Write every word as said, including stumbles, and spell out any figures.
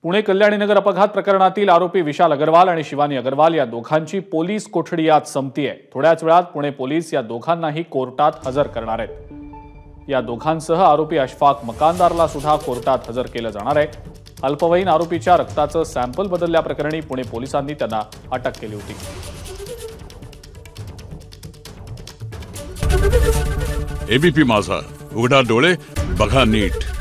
पुणे कल्याणीनगर अपघात प्रकरणातील आरोपी विशाल अग्रवाल आणि शिवानी अग्रवाल या दोघांची पोलीस कोठडी आज संपतीये। थोड्याच वेळात पुणे पोलीस या दोघांनाही कोर्टात हजर करणार आहेत। या दोघांसह आरोपी अशफाक मकानदारला सुद्धा कोर्टात हजर केलं जाणार आहे। अल्पवयीन आरोपीच्या रक्ताचं सॅम्पल बदलल्याप्रकरणी पुणे पोलिसांनी त्यांना अटक केली होती। एबीपी माझा, उघडा डोळे बघा नीट।